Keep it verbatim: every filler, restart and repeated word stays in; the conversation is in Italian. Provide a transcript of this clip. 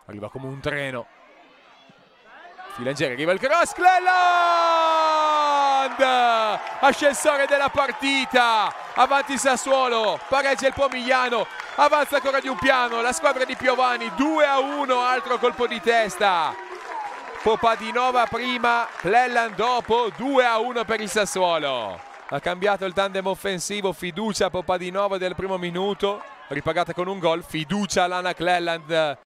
Arriva come un treno. Filangieri, arriva il cross, Cleland! Ascensore della partita, avanti Sassuolo, pareggia il Pomigliano, avanza ancora di un piano la squadra di Piovani, due a uno, altro colpo di testa. Popadinova prima, Cleland dopo, due a uno per il Sassuolo. Ha cambiato il tandem offensivo, fiducia a Popadinova del primo minuto, ripagata con un gol, fiducia a Lana Cleland.